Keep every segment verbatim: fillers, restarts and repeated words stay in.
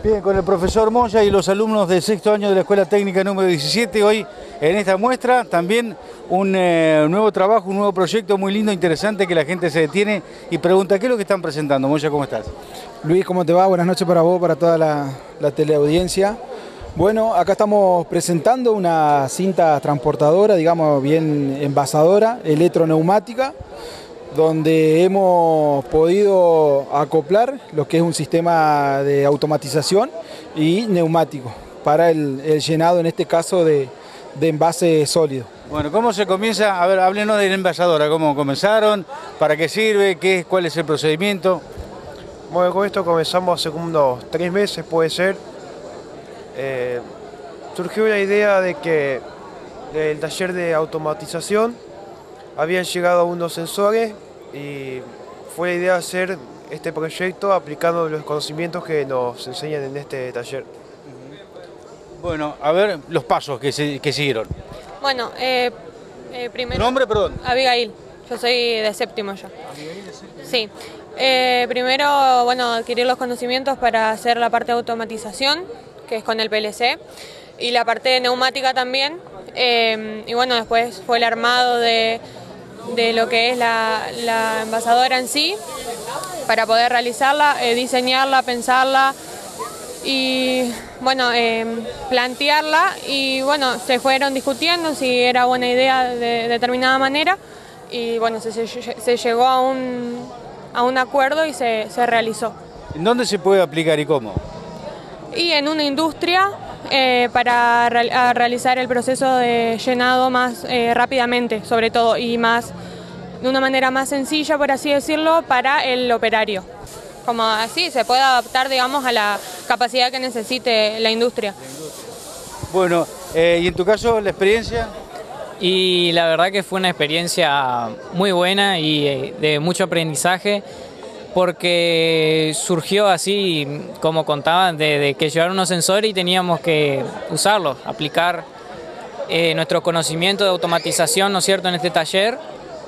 Bien, con el profesor Moya y los alumnos del sexto año de la Escuela Técnica número diecisiete, hoy en esta muestra también un eh, nuevo trabajo, un nuevo proyecto muy lindo, interesante, que la gente se detiene y pregunta, ¿qué es lo que están presentando? Moya, ¿cómo estás? Luis, ¿cómo te va? Buenas noches para vos, para toda la, la teleaudiencia. Bueno, acá estamos presentando una cinta transportadora, digamos bien envasadora, electroneumática, donde hemos podido acoplar lo que es un sistema de automatización y neumático para el, el llenado, en este caso, de, de envase sólido. Bueno, ¿cómo se comienza? A ver, háblenos de la envasadora, ¿cómo comenzaron? ¿Para qué sirve? ¿Qué, ¿Cuál es el procedimiento? Bueno, con esto comenzamos hace unos tres meses, puede ser. Eh, surgió la idea de que del taller de automatización habían llegado unos sensores y fue la idea de hacer este proyecto aplicando los conocimientos que nos enseñan en este taller. Bueno, a ver los pasos que, se, que siguieron. Bueno, eh, eh, primero... ¿Nombre, perdón? Abigail, yo soy de séptimo ya. ¿Abigail de séptimo? Sí. Eh, primero, bueno, adquirir los conocimientos para hacer la parte de automatización, que es con el P L C, y la parte de neumática también. Eh, y bueno, después fue el armado de, de lo que es la, la envasadora en sí, para poder realizarla, eh, diseñarla, pensarla y bueno, eh, plantearla. Y bueno, se fueron discutiendo si era buena idea de determinada manera y bueno, se, se, se llegó a un, a un acuerdo y se, se realizó. ¿En dónde se puede aplicar y cómo? Y en una industria eh, para re a realizar el proceso de llenado más eh, rápidamente, sobre todo, y más de una manera más sencilla, por así decirlo, para el operario. Como así se puede adaptar, digamos, a la capacidad que necesite la industria. Bueno, eh, ¿y en tu caso la experiencia? Y la verdad que fue una experiencia muy buena y eh, de mucho aprendizaje, porque surgió así, como contaban, de, de que llevaron unos sensores y teníamos que usarlos, aplicar eh, nuestro conocimiento de automatización, ¿no es cierto?, en este taller,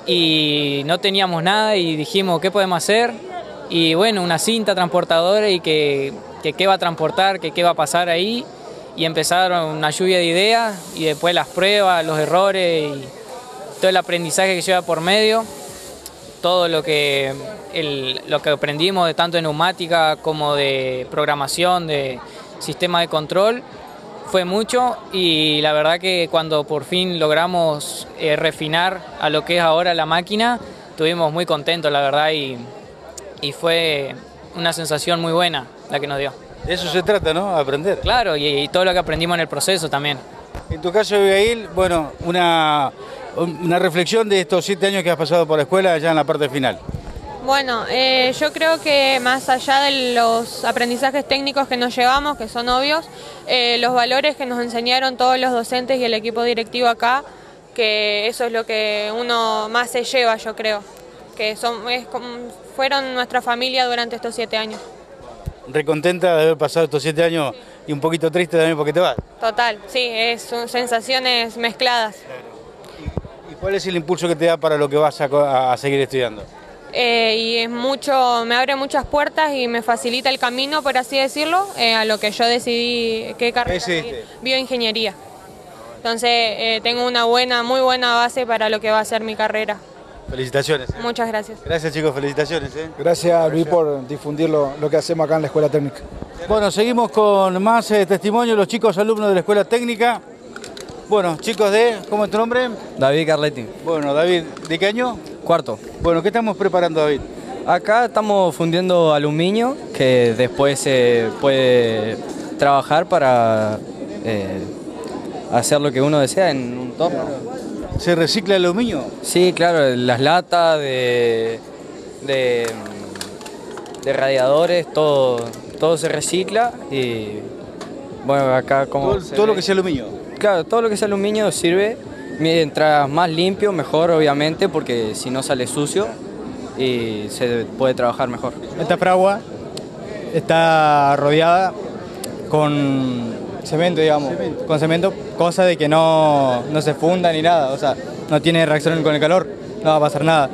y no teníamos nada y dijimos, ¿qué podemos hacer? Y bueno, una cinta transportadora y que, que qué va a transportar, que qué va a pasar ahí, y empezaron una lluvia de ideas y después las pruebas, los errores y todo el aprendizaje que lleva por medio. Todo lo que, el, lo que aprendimos de tanto de neumática como de programación, de sistema de control, fue mucho, y la verdad que cuando por fin logramos eh, refinar a lo que es ahora la máquina, estuvimos muy contentos, la verdad, y, y fue una sensación muy buena la que nos dio. De eso se trata, ¿no? Aprender. Claro, y, y todo lo que aprendimos en el proceso también. En tu caso, Abigail, bueno, una... una reflexión de estos siete años que has pasado por la escuela ya en la parte final. Bueno, eh, yo creo que más allá de los aprendizajes técnicos que nos llevamos, que son obvios, eh, los valores que nos enseñaron todos los docentes y el equipo directivo acá, que eso es lo que uno más se lleva, yo creo, que son, es como, fueron nuestra familia durante estos siete años. ¿Recontenta de haber pasado estos siete años y un poquito triste también porque te vas? Total, sí, es, son sensaciones mezcladas. ¿Cuál es el impulso que te da para lo que vas a, a seguir estudiando? Eh, y es mucho, me abre muchas puertas y me facilita el camino, por así decirlo, eh, a lo que yo decidí qué carrera seguir, bioingeniería. Entonces eh, tengo una buena, muy buena base para lo que va a ser mi carrera. Felicitaciones. ¿eh? Muchas gracias. Gracias, chicos, felicitaciones. ¿eh? Gracias, Luis, por difundir lo, lo que hacemos acá en la Escuela Técnica. Bueno, seguimos con más eh, testimonios, los chicos alumnos de la Escuela Técnica. Bueno, chicos de, ¿cómo es tu nombre? David Carletti. Bueno, David, ¿de qué año? Cuarto. Bueno, ¿qué estamos preparando, David? Acá estamos fundiendo aluminio que después se puede trabajar para eh, hacer lo que uno desea en un torno. ¿Se recicla el aluminio? Sí, claro, las latas de, de, de radiadores, todo, todo se recicla y bueno, acá como... Todo, todo lo que sea aluminio. Claro, todo lo que sea aluminio sirve, mientras más limpio, mejor obviamente, porque si no sale sucio y se puede trabajar mejor. Esta fragua está rodeada con cemento, digamos, cemento. con cemento, cosa de que no, no se funda ni nada, o sea, no tiene reacción con el calor, no va a pasar nada.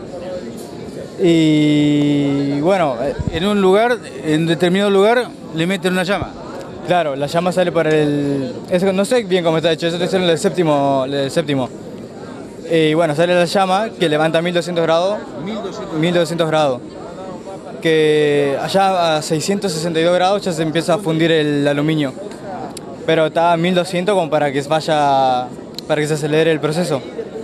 Y bueno, en un lugar, en determinado lugar, le meten una llama. Claro, la llama sale por el... eso, no sé bien cómo está hecho, eso es el séptimo. El séptimo. Y bueno, sale la llama que levanta mil doscientos grados. mil doscientos grados. Que allá a seiscientos sesenta y dos grados ya se empieza a fundir el aluminio. Pero está a mil doscientos como para que vaya, para que se acelere el proceso.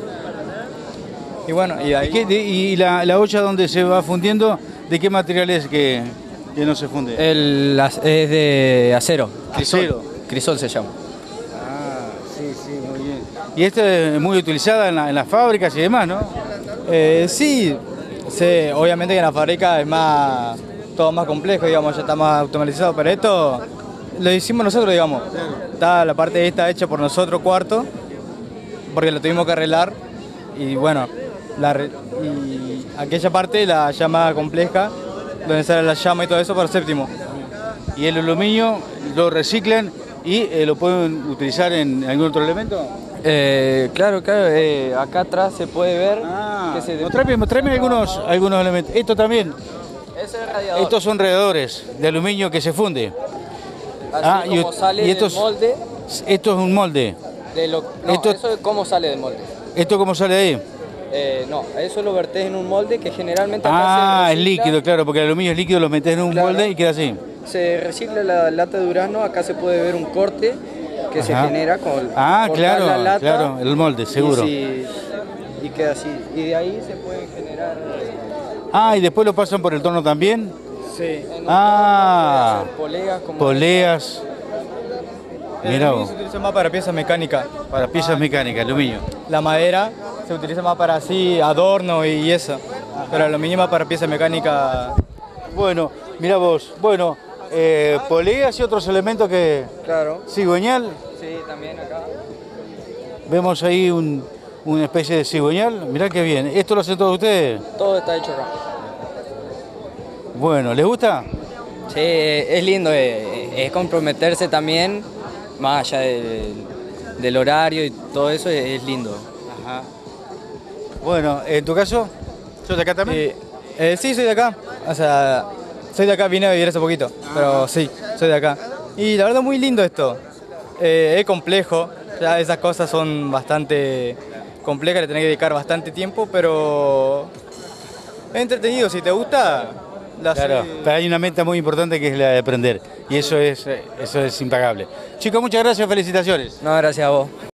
Y bueno, y ahí... ¿Y, qué- de- y la, la olla donde se va fundiendo, de qué material es que, que no se funde? El, as- es de acero. Acero. Crisol se llama. Ah, sí, sí, muy bien. Y esta es muy utilizada en, la- en las fábricas y demás, ¿no? Eh, sí, sí, obviamente que en la fábrica es más, todo más complejo, digamos, ya está más automatizado, pero esto lo hicimos nosotros, digamos. Está la parte esta hecha por nosotros, cuarto, porque lo tuvimos que arreglar y bueno, la, re- y aquella parte, la llama compleja, donde sale la llama y todo eso, para el séptimo. Y el aluminio lo reciclan y eh, lo pueden utilizar en algún otro elemento. Eh, claro, claro, eh, acá atrás se puede ver Ah, que se... mostrame, mostrame algunos, algunos elementos. Esto también, Ese es el radiador. estos son radiadores de aluminio que se funde. Así ah, y como ut- sale y estos- del molde, Esto es un molde. de lo... No, esto- eso es cómo sale del molde. ¿Esto cómo sale de ahí? Eh, no, eso lo vertés en un molde que generalmente acá Ah, se el recicla. líquido, claro, porque el aluminio es líquido, lo metes en un Claro. molde y queda así. Se recicla la lata de durazno, acá se puede ver un corte que se Ajá. genera con Ah, cortar claro, la lata claro, el molde, seguro. Y, si- y queda así. Y de ahí se puede generar... Ah, y después lo pasan por el torno también. Sí. en un Ah, torno, puede hacer poleas como Poleas. El Mirá aluminio vos, se utiliza más para piezas mecánicas. para piezas mecánicas, aluminio. La madera se utiliza más para así adorno y eso, pero el aluminio más para piezas mecánicas. Bueno, mira vos, bueno, eh, poleas y otros elementos que... Claro, Cigüeñal, sí, también acá. vemos ahí un- una especie de cigüeñal, mirá qué bien. ¿Esto lo hacen todos ustedes? Todo está hecho acá. Bueno, ¿les gusta? Sí, es lindo, eh, es comprometerse también, más allá del, del horario y todo eso, es, es lindo. Ajá. Bueno, ¿en tu caso? ¿Sos de acá también? Eh, eh, sí, soy de acá. O sea, soy de acá, vine a vivir hace poquito, pero sí, soy de acá. Y la verdad muy lindo esto. Eh, es complejo, ya esas cosas son bastante complejas, le tenés que dedicar bastante tiempo, pero es entretenido. Si te gusta, la Claro, haces- pero hay una meta muy importante que es la de aprender y eso es, eso es impagable. Chicos, muchas gracias, felicitaciones. No, gracias a vos.